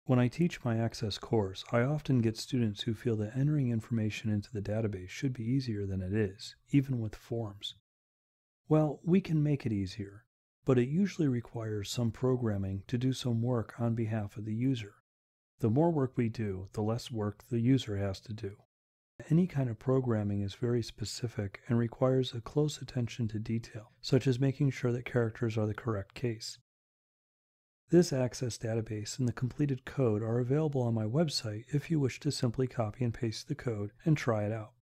When I teach my Access course, I often get students who feel that entering information into the database should be easier than it is, even with forms. Well, we can make it easier, but it usually requires some programming to do some work on behalf of the user. The more work we do, the less work the user has to do. Any kind of programming is very specific and requires a close attention to detail, such as making sure that characters are the correct case. This Access database and the completed code are available on my website if you wish to simply copy and paste the code and try it out.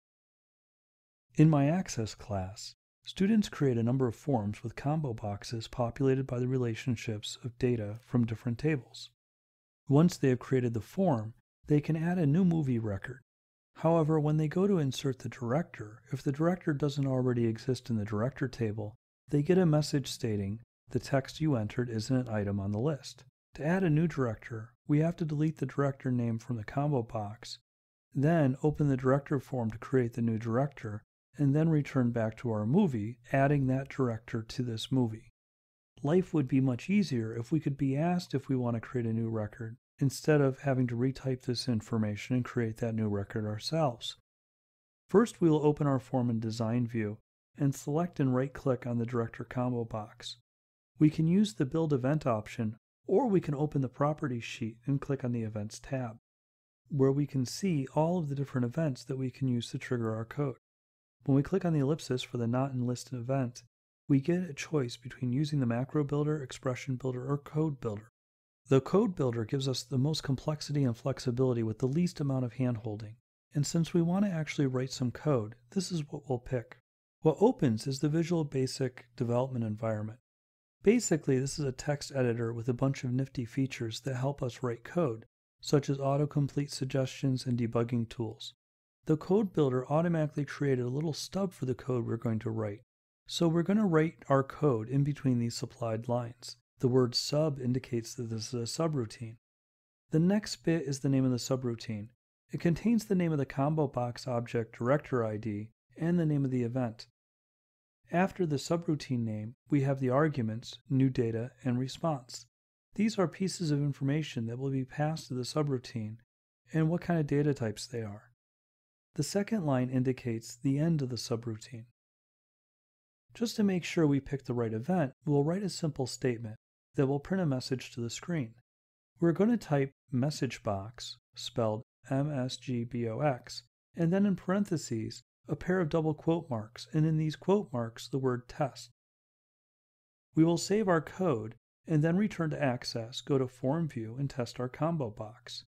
In my Access class, students create a number of forms with combo boxes populated by the relationships of data from different tables. Once they have created the form, they can add a new movie record. However, when they go to insert the director, if the director doesn't already exist in the director table, they get a message stating, "The text you entered isn't an item on the list." To add a new director, we have to delete the director name from the combo box, then open the director form to create the new director, and then return back to our movie, adding that director to this movie. Life would be much easier if we could be asked if we want to create a new record, instead of having to retype this information and create that new record ourselves. First, we will open our form in Design View and select and right-click on the director combo box. We can use the Build Event option, or we can open the Properties sheet and click on the Events tab, where we can see all of the different events that we can use to trigger our code. When we click on the ellipsis for the NotInList Event, we get a choice between using the Macro Builder, Expression Builder, or Code Builder. The Code Builder gives us the most complexity and flexibility with the least amount of hand-holding, and since we want to actually write some code, this is what we'll pick. What opens is the Visual Basic development environment. Basically, this is a text editor with a bunch of nifty features that help us write code, such as autocomplete suggestions and debugging tools. The Code Builder automatically created a little stub for the code we're going to write. So we're going to write our code in between these supplied lines. The word sub indicates that this is a subroutine. The next bit is the name of the subroutine. It contains the name of the combo box object director ID and the name of the event. After the subroutine name, we have the arguments, new data, and response. These are pieces of information that will be passed to the subroutine and what kind of data types they are. The second line indicates the end of the subroutine. Just to make sure we pick the right event, we'll write a simple statement that will print a message to the screen. We're going to type msgbox, spelled msgbox, and then in parentheses, a pair of double quote marks, and in these quote marks, the word test. We will save our code, and then return to Access, go to Form View, and test our combo box.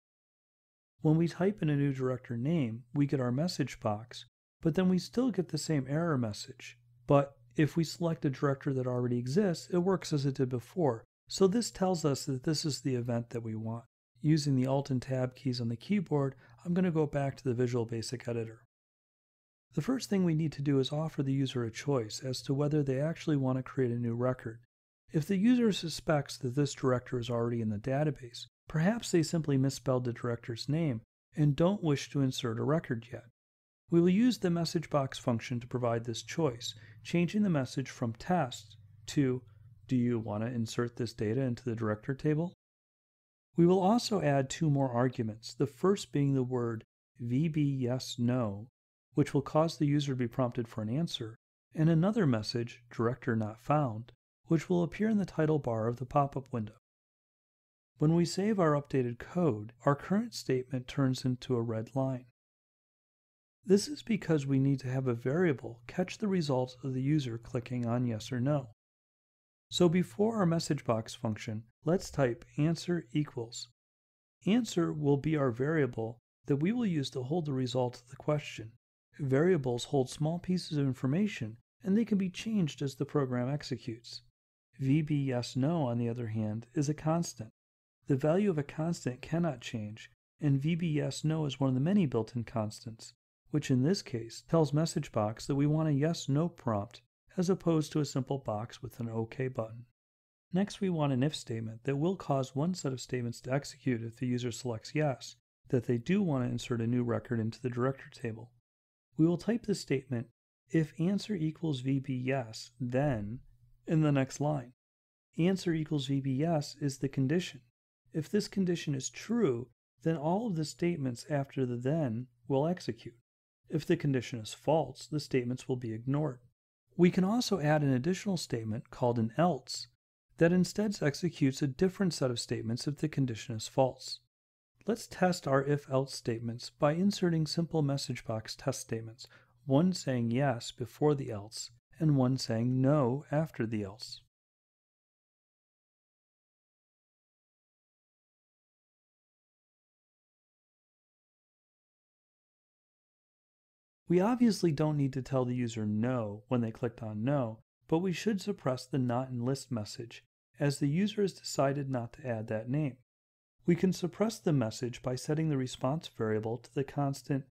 When we type in a new director name, we get our message box, but then we still get the same error message. But if we select a director that already exists, it works as it did before. So this tells us that this is the event that we want. Using the Alt and Tab keys on the keyboard, I'm going to go back to the Visual Basic Editor. The first thing we need to do is offer the user a choice as to whether they actually want to create a new record. If the user suspects that this director is already in the database, perhaps they simply misspelled the director's name and don't wish to insert a record yet. We will use the msgbox function to provide this choice, changing the message from test to, "Do you want to insert this data into the director table?" We will also add two more arguments, the first being the word VB_yes_no, which will cause the user to be prompted for an answer, and another message, director not found, which will appear in the title bar of the pop-up window. When we save our updated code, our current statement turns into a red line. This is because we need to have a variable catch the result of the user clicking on yes or no. So before our msgbox function, let's type answer equals. Answer will be our variable that we will use to hold the result of the question. Variables hold small pieces of information and they can be changed as the program executes. VB_yes_no, on the other hand, is a constant. The value of a constant cannot change, and VB_yes_no is one of the many built-in constants, which in this case tells msgbox that we want a yes/no prompt as opposed to a simple box with an OK button. Next, we want an if statement that will cause one set of statements to execute if the user selects yes, that they do want to insert a new record into the director table. We will type the statement, if answer equals VB_yes, then, in the next line. Answer equals VB_yes is the condition. If this condition is true, then all of the statements after the then will execute. If the condition is false, the statements will be ignored. We can also add an additional statement called an else that instead executes a different set of statements if the condition is false. Let's test our if-else statements by inserting simple message box test statements, one saying yes before the else and one saying no after the else. We obviously don't need to tell the user no when they clicked on no, but we should suppress the NotInList message as the user has decided not to add that name. We can suppress the message by setting the response variable to the constant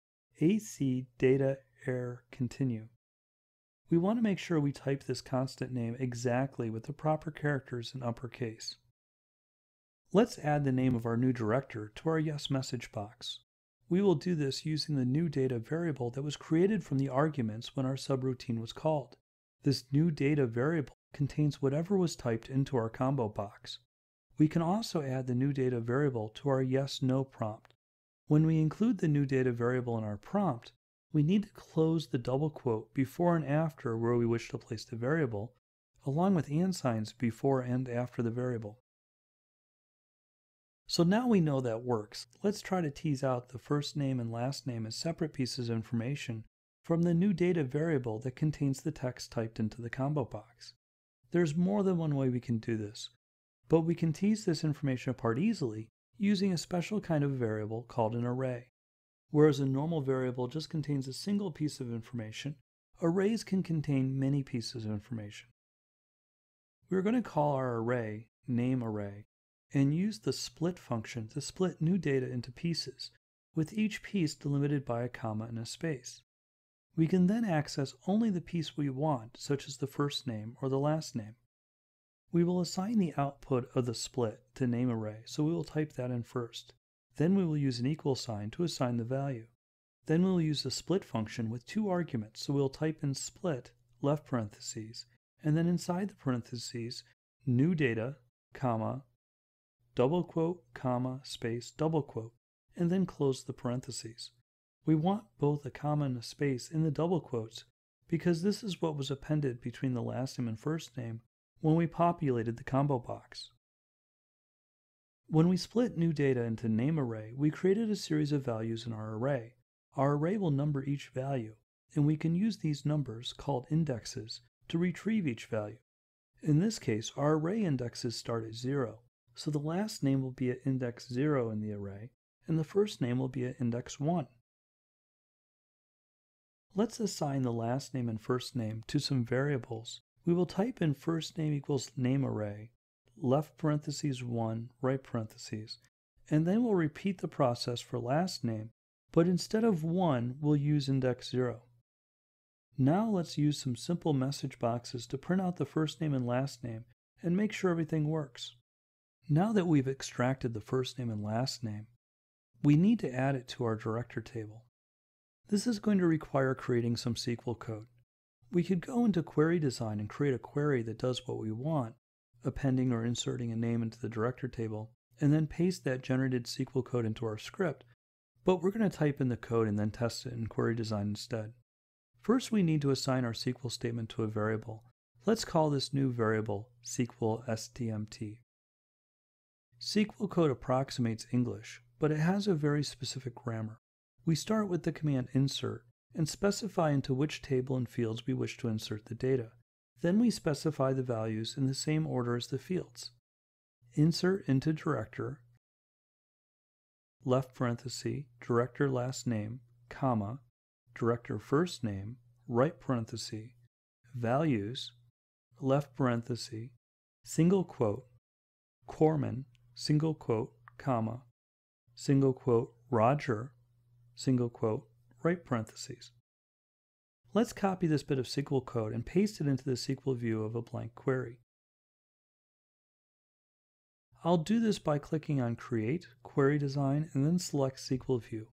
ACDataErrContinue. We want to make sure we type this constant name exactly with the proper characters in uppercase. Let's add the name of our new director to our yes message box. We will do this using the new data variable that was created from the arguments when our subroutine was called. This new data variable contains whatever was typed into our combo box. We can also add the new data variable to our yes/no prompt. When we include the new data variable in our prompt, we need to close the double quote before and after where we wish to place the variable, along with and signs before and after the variable. So now we know that works. Let's try to tease out the first name and last name as separate pieces of information from the new data variable that contains the text typed into the combo box. There's more than one way we can do this, but we can tease this information apart easily using a special kind of variable called an array. Whereas a normal variable just contains a single piece of information, arrays can contain many pieces of information. We're going to call our array nameArray and use the split function to split new data into pieces, with each piece delimited by a comma and a space. We can then access only the piece we want, such as the first name or the last name. We will assign the output of the split to nameArray, so we will type that in first. Then we will use an equal sign to assign the value. Then we will use the split function with two arguments, so we'll type in split, left parentheses, and then inside the parentheses, new data, comma, double quote, comma, space, double quote, and then close the parentheses. We want both a comma and a space in the double quotes because this is what was appended between the last name and first name when we populated the combo box. When we split new data into nameArray, we created a series of values in our array. Our array will number each value, and we can use these numbers, called indexes, to retrieve each value. In this case, our array indexes start at 0, so the last name will be at index 0 in the array, and the first name will be at index 1. Let's assign the last name and first name to some variables. We will type in first name equals nameArray, left parentheses 1, right parentheses, and then we'll repeat the process for last name, but instead of 1, we'll use index 0. Now let's use some simple message boxes to print out the first name and last name and make sure everything works. Now that we've extracted the first name and last name, we need to add it to our director table. This is going to require creating some SQL code. We could go into query design and create a query that does what we want, appending or inserting a name into the director table, and then paste that generated SQL code into our script, but we're going to type in the code and then test it in query design instead. First, we need to assign our SQL statement to a variable. Let's call this new variable SQL_stmt. SQL code approximates English, but it has a very specific grammar. We start with the command insert and specify into which table and fields we wish to insert the data. Then we specify the values in the same order as the fields. Insert into director, left parenthesis, director last name, comma, director first name, right parenthesis, values, left parenthesis, single quote, Corman, single quote, comma, single quote, Roger, single quote, right parentheses. Let's copy this bit of SQL code and paste it into the SQL view of a blank query. I'll do this by clicking on Create, Query Design, and then select SQL View.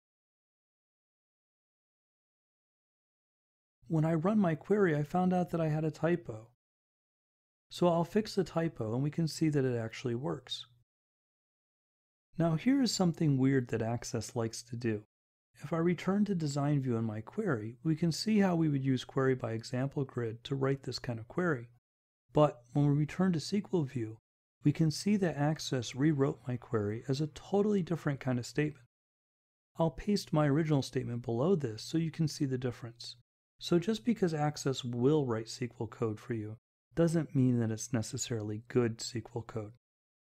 When I run my query, I found out that I had a typo. So I'll fix the typo and we can see that it actually works. Now here is something weird that Access likes to do. If I return to Design View in my query, we can see how we would use Query by Example Grid to write this kind of query. But when we return to SQL View, we can see that Access rewrote my query as a totally different kind of statement. I'll paste my original statement below this so you can see the difference. So just because Access will write SQL code for you doesn't mean that it's necessarily good SQL code.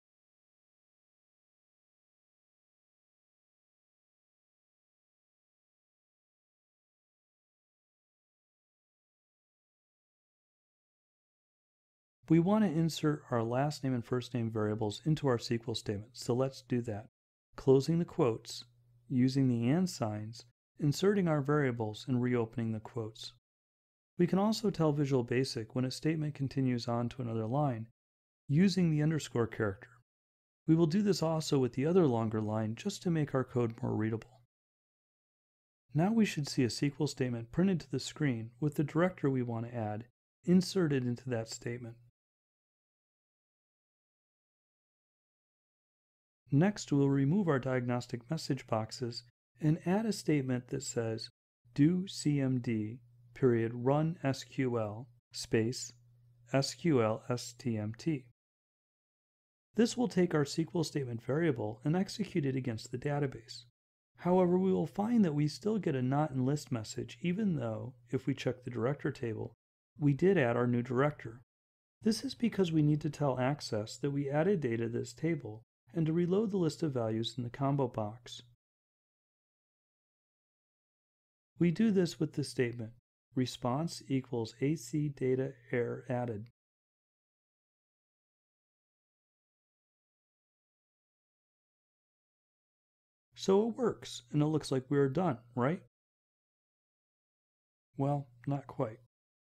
We want to insert our last name and first name variables into our SQL statement, so let's do that. Closing the quotes, using the and signs, inserting our variables, and reopening the quotes. We can also tell Visual Basic when a statement continues on to another line, using the underscore character. We will do this also with the other longer line just to make our code more readable. Now we should see a SQL statement printed to the screen with the director we want to add inserted into that statement. Next, we'll remove our diagnostic message boxes and add a statement that says DoCMD.RunSQL space SQL STMT. This will take our SQL statement variable and execute it against the database. However, we will find that we still get a NotInList message even though, if we check the director table, we did add our new director. This is because we need to tell Access that we added data to this table and to reload the list of values in the combo box. We do this with the statement response equals AC data error added. So it works, and it looks like we are done, right? Well, not quite.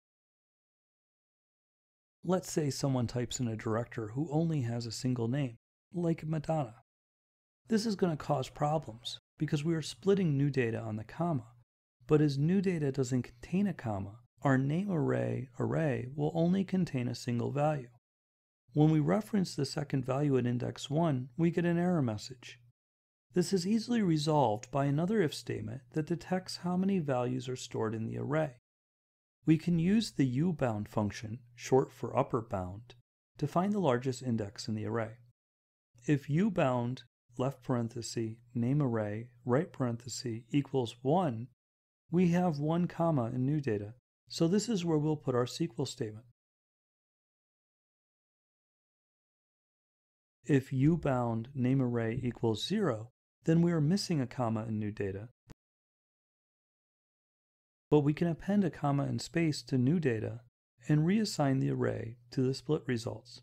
Let's say someone types in a director who only has a single name, like Madonna. This is going to cause problems because we are splitting new data on the comma, but as new data doesn't contain a comma, our name array will only contain a single value. When we reference the second value at index 1, we get an error message. This is easily resolved by another if statement that detects how many values are stored in the array. We can use the UBound function, short for upper bound, to find the largest index in the array. If UBound left parenthesis name array right parenthesis equals 1, we have 1 comma in new data, so this is where we'll put our SQL statement. If UBound name array equals 0, then we are missing a comma in new data, but we can append a comma and space to new data and reassign the array to the split results.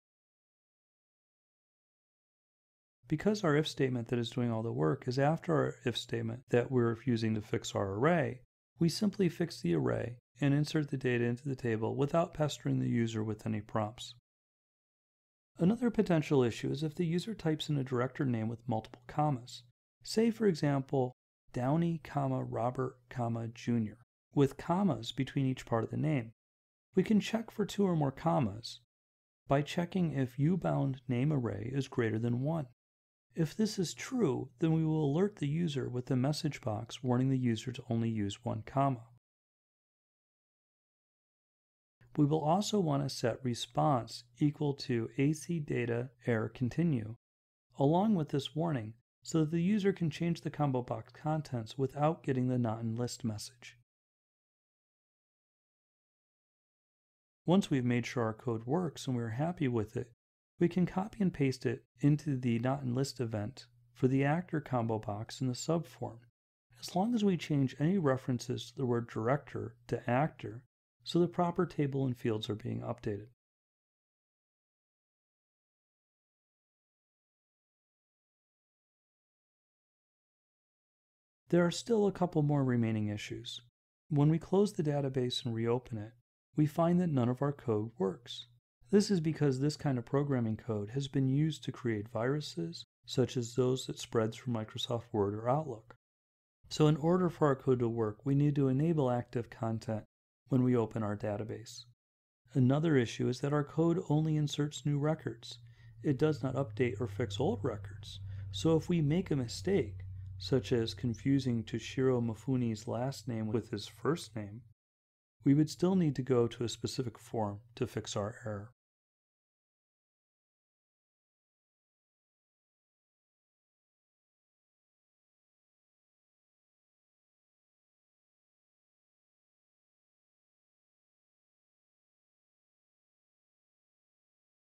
Because our if statement that is doing all the work is after our if statement that we're using to fix our array, we simply fix the array and insert the data into the table without pestering the user with any prompts. Another potential issue is if the user types in a director name with multiple commas. Say, for example, Downey, Robert, Jr., with commas between each part of the name. We can check for 2 or more commas by checking if UBound name array is greater than 1. If this is true, then we will alert the user with a message box warning the user to only use 1 comma. We will also want to set response equal to AC data error continue, along with this warning, so that the user can change the combo box contents without getting the NotInList message. Once we've made sure our code works and we're happy with it, we can copy and paste it into the NotInList event for the actor combo box in the subform, as long as we change any references to the word director to actor so the proper table and fields are being updated. There are still a couple more remaining issues. When we close the database and reopen it, we find that none of our code works. This is because this kind of programming code has been used to create viruses, such as those that spread through Microsoft Word or Outlook. So in order for our code to work, we need to enable active content when we open our database. Another issue is that our code only inserts new records. It does not update or fix old records. So if we make a mistake, such as confusing Toshiro Mifune's last name with his first name, we would still need to go to a specific form to fix our error.